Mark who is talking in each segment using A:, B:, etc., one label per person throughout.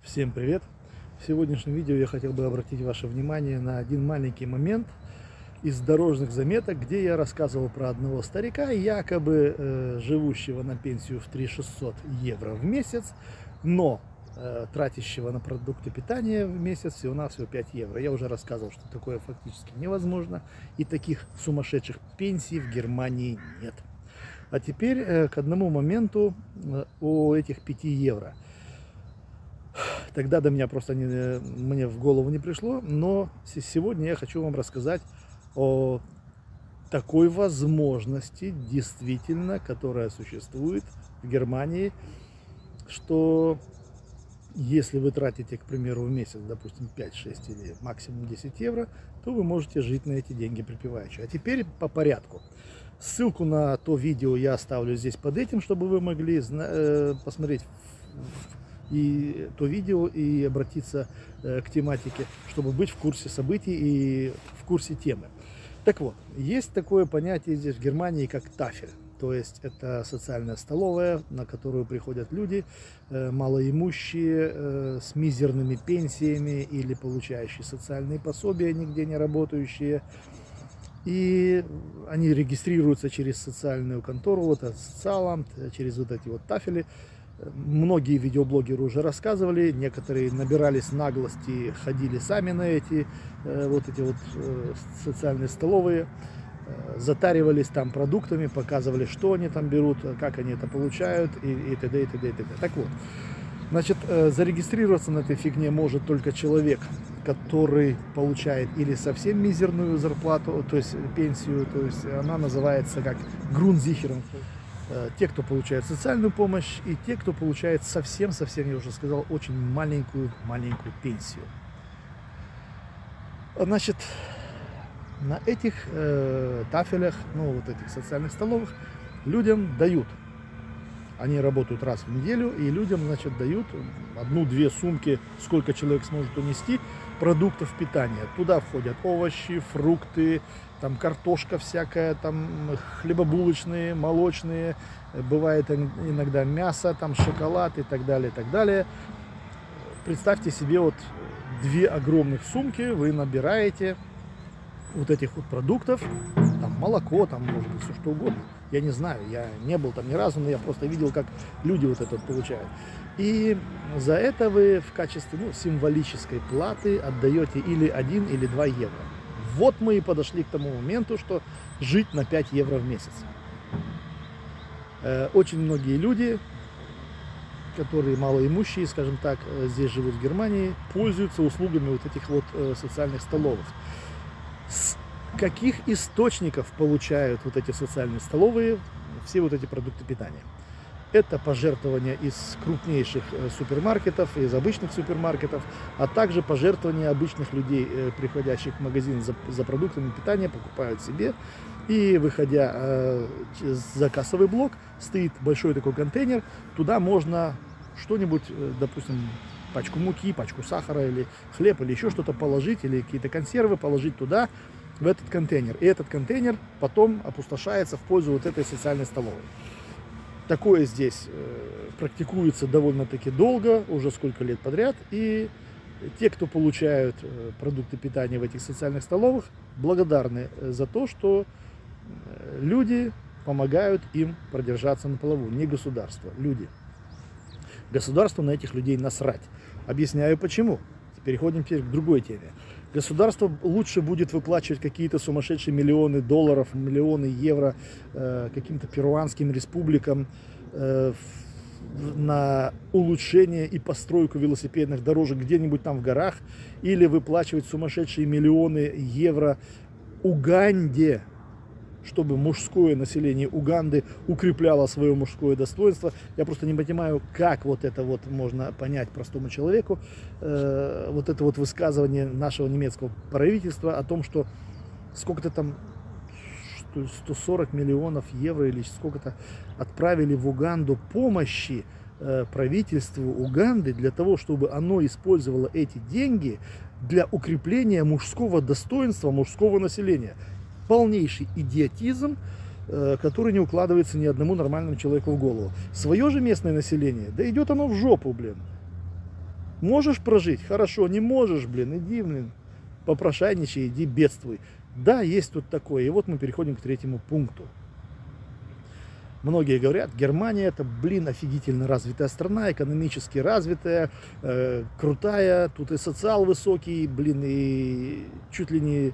A: Всем привет! В сегодняшнем видео я хотел бы обратить ваше внимание на один маленький момент из дорожных заметок, где я рассказывал про одного старика, якобы живущего на пенсию в 3600 евро в месяц, но тратящего на продукты питания в месяц всего-навсего 5 евро. Я уже рассказывал, что такое фактически невозможно, и таких сумасшедших пенсий в Германии нет. А теперь к одному моменту о этих 5 евро. Тогда до меня просто мне в голову не пришло, но сегодня я хочу вам рассказать о такой возможности, действительно, которая существует в Германии, что если вы тратите, к примеру, в месяц, допустим, 5-6 или максимум 10 евро, то вы можете жить на эти деньги припеваючи. А теперь по порядку. Ссылку на то видео я оставлю здесь под этим, чтобы вы могли посмотреть и то видео и обратиться к тематике, чтобы быть в курсе событий и в курсе темы. Так вот, есть такое понятие здесь в Германии, как тафель. То есть это социальная столовая, на которую приходят люди малоимущие, с мизерными пенсиями или получающие социальные пособия, нигде не работающие. И они регистрируются через социальную контору, вот от социалам, через вот эти вот тафели. Многие видеоблогеры уже рассказывали, некоторые набирались наглости, ходили сами на эти социальные столовые, затаривались там продуктами, показывали, что они там берут, как они это получают и т.д. и т.д. и т.д. Так вот, значит, зарегистрироваться на этой фигне может только человек, который получает или совсем мизерную зарплату, то есть пенсию, то есть она называется как Grundsicherung. Те, кто получает социальную помощь, и те, кто получает совсем, я уже сказал, очень маленькую пенсию. Значит, на этих тафелях, вот этих социальных столовых, людям дают. Они работают раз в неделю, и людям, значит, дают 1-2 сумки, сколько человек сможет унести, продуктов питания. Туда входят овощи, фрукты, там картошка всякая, там хлебобулочные, молочные, бывает иногда мясо, там шоколад и так далее, и так далее. Представьте себе, вот 2 огромных сумки вы набираете вот этих вот продуктов, там молоко, там может быть все что угодно. Я не знаю, я не был там ни разу, но я просто видел, как люди вот это получают. И за это вы в качестве символической платы отдаете или 1, или 2 евро. Вот мы и подошли к тому моменту, что жить на 5 евро в месяц. Очень многие люди, которые малоимущие, скажем так, здесь живут в Германии, пользуются услугами вот этих вот социальных столовых. С каких источников получают вот эти социальные столовые все вот эти продукты питания? Это пожертвования из крупнейших супермаркетов, из обычных супермаркетов, а также пожертвования обычных людей, приходящих в магазин за продуктами питания, покупают себе. И выходя за кассовый блок, стоит большой такой контейнер, туда можно что-нибудь, допустим, пачку муки, пачку сахара или хлеб, или еще что-то положить, или какие-то консервы положить туда, в этот контейнер. И этот контейнер потом опустошается в пользу вот этой социальной столовой. Такое здесь практикуется довольно-таки долго, уже сколько лет подряд. И те, кто получают продукты питания в этих социальных столовых, благодарны за то, что люди помогают им продержаться на плаву. Не государство, люди. Государству на этих людей насрать. Объясняю почему. Переходим теперь к другой теме. Государство лучше будет выплачивать какие-то сумасшедшие миллионы долларов, миллионы евро каким-то перуанским республикам на улучшение и постройку велосипедных дорожек где-нибудь там в горах, или выплачивать сумасшедшие миллионы евро Уганде, чтобы мужское население Уганды укрепляло свое мужское достоинство. Я просто не понимаю, как вот это вот можно понять простому человеку, вот это вот высказывание нашего немецкого правительства о том, что сколько-то там 140 миллионов евро или сколько-то отправили в Уганду помощи правительству Уганды для того, чтобы оно использовало эти деньги для укрепления мужского достоинства, мужского населения. Полнейший идиотизм, который не укладывается ни одному нормальному человеку в голову. Свое же местное население, да идет оно в жопу, блин. Можешь прожить? Хорошо, не можешь, блин, иди, блин, попрошайничай, иди бедствуй. Да, есть тут такое. И вот мы переходим к третьему пункту. Многие говорят, Германия это, блин, офигительно развитая страна, экономически развитая, крутая, тут и социал высокий, блин, и чуть ли не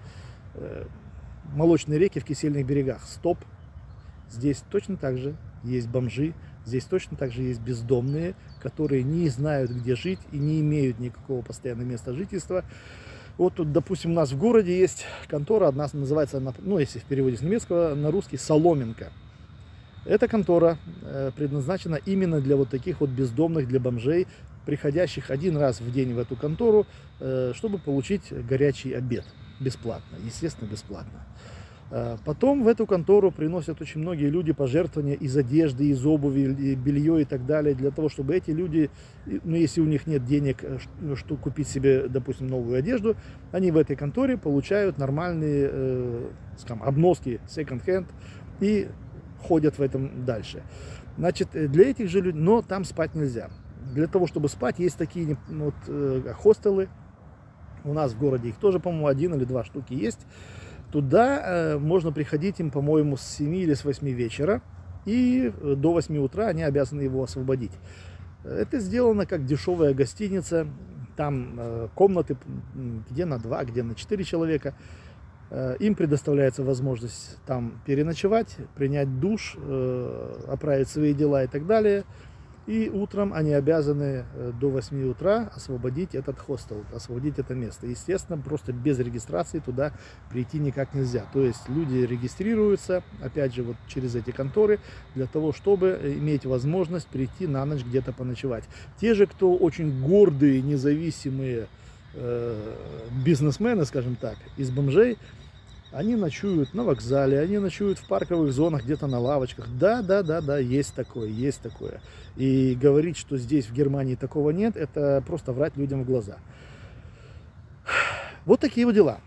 A: молочные реки в кисельных берегах. Стоп. Здесь точно так же есть бомжи, здесь точно так же есть бездомные, которые не знают, где жить и не имеют никакого постоянного места жительства. Вот тут, допустим, у нас в городе есть контора, одна называется, ну, если в переводе с немецкого на русский, Соломинка. Эта контора предназначена именно для вот таких вот бездомных, для бомжей, приходящих один раз в день в эту контору, чтобы получить горячий обед. Бесплатно, естественно, бесплатно. Потом в эту контору приносят очень многие люди пожертвования из одежды, из обуви, белье и так далее, для того, чтобы эти люди, ну, если у них нет денег, чтобы купить себе, допустим, новую одежду, они в этой конторе получают нормальные, скажем, обноски секонд-хенд и ходят в этом дальше. Значит, для этих же людей, но там спать нельзя. Для того, чтобы спать, есть такие вот хостелы. У нас в городе их тоже, по-моему, 1 или 2 штуки есть. Туда можно приходить им, по-моему, с 7 или с 8 вечера. И до 8 утра они обязаны его освободить. Это сделано как дешевая гостиница. Там комнаты где на 2, где на 4 человека. Им предоставляется возможность там переночевать, принять душ, оправить свои дела и так далее. И утром они обязаны до 8 утра освободить этот хостел, освободить это место. Естественно, просто без регистрации туда прийти никак нельзя. То есть люди регистрируются, опять же, вот через эти конторы, для того, чтобы иметь возможность прийти на ночь где-то поночевать. Те же, кто очень гордые, независимые бизнесмены, скажем так, из бомжей, они ночуют на вокзале, они ночуют в парковых зонах, где-то на лавочках. Да, есть такое, есть такое. И говорить, что здесь в Германии такого нет, это просто врать людям в глаза. Вот такие вот дела.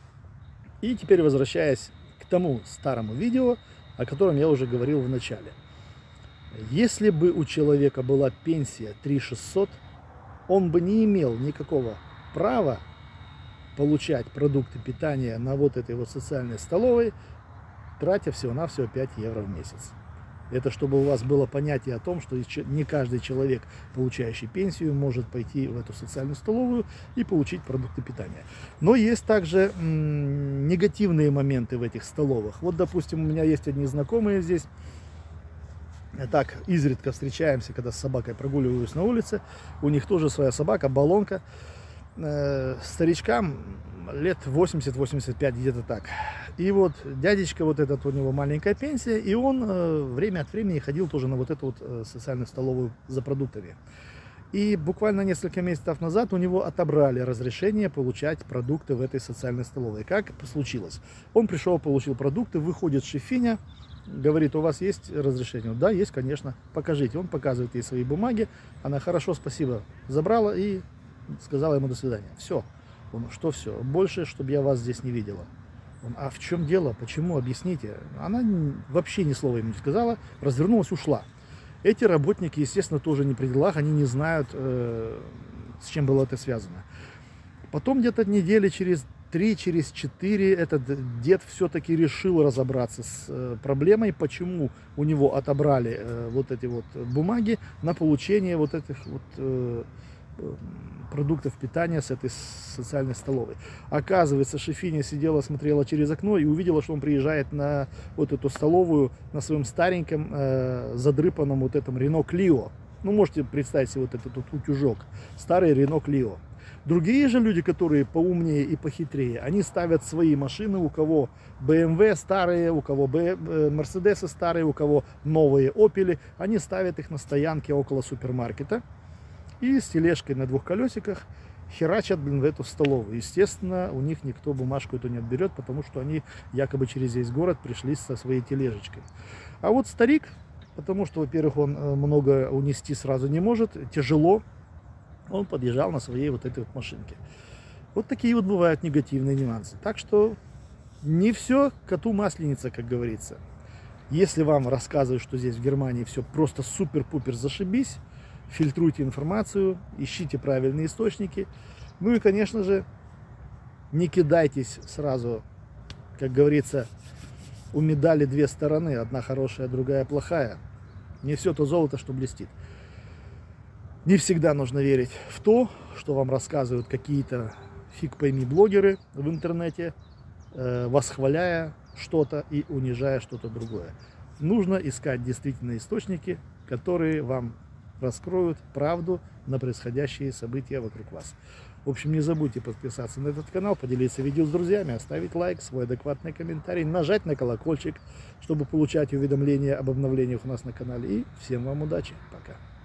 A: И теперь возвращаясь к тому старому видео, о котором я уже говорил в начале. Если бы у человека была пенсия 3600, он бы не имел никакого права получать продукты питания на вот этой вот социальной столовой, тратя всего-навсего 5 евро в месяц. Это чтобы у вас было понятие о том, что не каждый человек, получающий пенсию, может пойти в эту социальную столовую и получить продукты питания. Но есть также негативные моменты в этих столовых. Вот, допустим, у меня есть одни знакомые здесь. Так, изредка встречаемся, когда с собакой прогуливаюсь на улице. У них тоже своя собака, баллонка. Старичкам лет 80-85, где-то так. И вот дядечка, вот этот, у него маленькая пенсия, и он время от времени ходил тоже на вот эту вот социальную столовую за продуктами. И буквально несколько месяцев назад у него отобрали разрешение получать продукты в этой социальной столовой. Как случилось? Он пришел, получил продукты, выходит шефиня, говорит: у вас есть разрешение? Да, есть, конечно, покажите. Он показывает ей свои бумаги, она: хорошо, спасибо, забрала и сказала ему: до свидания. Все. Он: что все? Больше, чтобы я вас здесь не видела. Он: а в чем дело? Почему? Объясните. Она вообще ни слова ему не сказала, развернулась, ушла. Эти работники, естественно, тоже не при делах, они не знают, с чем было это связано. Потом где-то недели через 3, через 4 этот дед все-таки решил разобраться с проблемой, почему у него отобрали вот эти вот бумаги на получение вот этих вот продуктов питания с этой социальной столовой. Оказывается, шефиня сидела, смотрела через окно и увидела, что он приезжает на вот эту столовую на своем стареньком задрыпанном вот этом Renault Clio. Ну, можете представить себе вот этот вот утюжок. Старый Renault Clio. Другие же люди, которые поумнее и похитрее, они ставят свои машины, у кого BMW старые, у кого Mercedes старые, у кого новые Opel, они ставят их на стоянке около супермаркета. И с тележкой на 2 колесиках херачат, блин, в эту столовую. Естественно, у них никто бумажку эту не отберет, потому что они якобы через весь город пришли со своей тележечкой. А вот старик, потому что, во-первых, он много унести сразу не может, тяжело, он подъезжал на своей вот этой вот машинке. Вот такие вот бывают негативные нюансы. Так что не все коту масленица, как говорится. Если вам рассказывают, что здесь в Германии все просто супер-пупер зашибись, фильтруйте информацию, ищите правильные источники. Ну и, конечно же, не кидайтесь сразу, как говорится, у медали две стороны, одна хорошая, другая плохая. Не все то золото, что блестит. Не всегда нужно верить в то, что вам рассказывают какие-то фиг пойми блогеры в интернете, восхваляя что-то и унижая что-то другое. Нужно искать действительно источники, которые вам раскроют правду на происходящие события вокруг вас. В общем, не забудьте подписаться на этот канал, поделиться видео с друзьями, оставить лайк, свой адекватный комментарий, нажать на колокольчик, чтобы получать уведомления об обновлениях у нас на канале. И всем вам удачи. Пока.